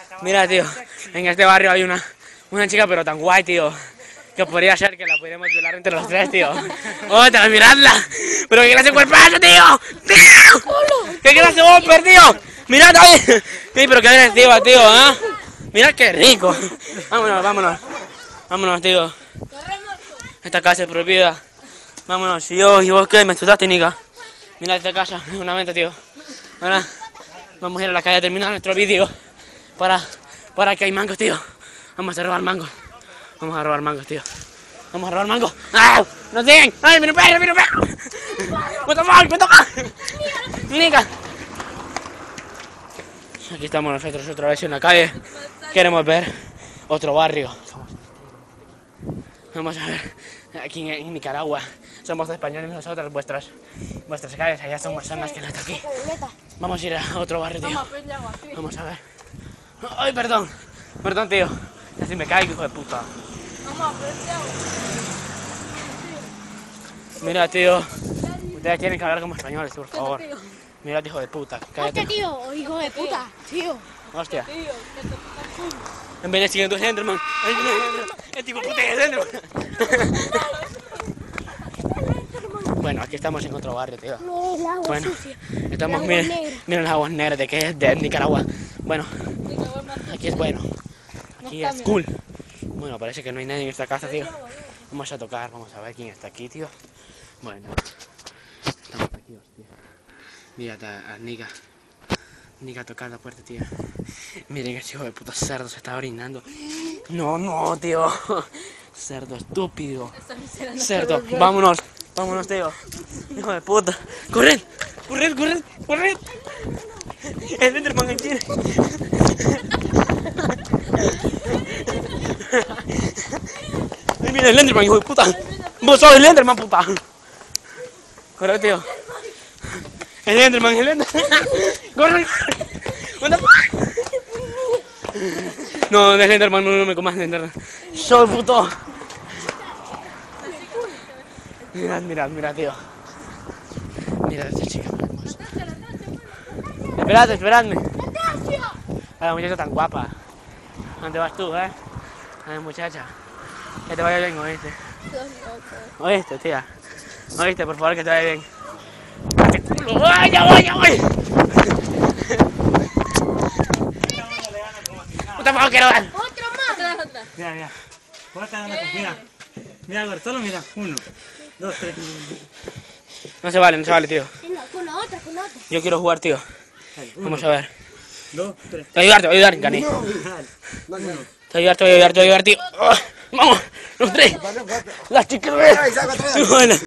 Mira, tío, en este barrio hay una chica pero tan guay, tío, que podría ser que la pudiéramos violar entre los tres, tío. ¡Otra, miradla! ¡Pero qué clase cuerpazo, tío! ¡Tío! ¡Qué clase bumper, tío! ¡Mirad ahí! Sí, pero qué agresiva, tío, ¿ah? Mirad qué rico. Vámonos, vámonos. Vámonos, tío. Esta casa es prohibida. Vámonos. ¿Y vos qué? ¿Me asustaste, Nica? Mira esta casa, es una venta, tío. Ahora vamos a ir a la calle a terminar nuestro vídeo. Para que hay mangos, tío. Vamos a robar mangos. Vamos a robar mangos, tío. Vamos a robar mangos. ¡Ah! ¡No siguen! ¡Ay, mira un perro, mira un perro! ¡Me toca! ¡Me toca! ¡Nica! Aquí estamos nosotros otra vez en la calle. Queremos ver otro barrio. Vamos a ver. Aquí en Nicaragua somos españoles nosotros. Vuestras calles allá son más sanas que las de aquí. Vamos a ir a otro barrio, tío. Vamos a ver. ¡Ay, perdón! Perdón, tío. Casi me caigo, hijo de puta. Mira, tío. Ustedes tienen que hablar como españoles, por favor. Mira, hijo de puta. Cállate. Hostia, tío, hijo de puta, tío. Hostia. En vez de siguiendo el Enderman. El tipo puta es Enderman. Bueno, aquí estamos en otro barrio, tío. No, el agua Bueno, sucia. estamos, El agua miren las aguas negras de que es de Nicaragua. Bueno, aquí es bueno. Aquí es cool. Bueno, parece que no hay nadie en esta casa, tío. Vamos a tocar, vamos a ver quién está aquí, tío. Bueno, estamos aquí, hostia. Mírate a Nica. Nica, tocar la puerta, tío. Miren, ese hijo de puta cerdo se está orinando. No, tío. Cerdo estúpido. Cerdo, vámonos. Vámonos, tío. Hijo de puta. ¡Corred! ¡Corred! El Enderman aquí. Ay, mira el Enderman, hijo de puta. Vos sos el Enderman, puta. Corre, tío. El Enderman. Corre. What the fuck? No, el Enderman, no me comas el Enderman. Soy puto. Mirad, tío. Mirad a esta chica. Esperadme. A la muchacha tan guapa. ¿Dónde vas tú, A la muchacha. Que te vaya bien, ¿oíste? ¿Oíste, tía? ¿Oíste? Por favor, que te vaya bien. ¡Ay, ya voy! ¡Puta madre, quiero dar! Otro más. Mira. ¿Cómo está dando? Mira, Alberto, solo mira. 1, 2, 3. No se vale, tío. Con la otra. Yo quiero jugar, tío. Vamos a ver. 2, 3. Te voy a ayudar, gané. Te voy a ayudar, tío. ¡Vamos! ¡Los tres! ¡Las chicas! ¡Bueno!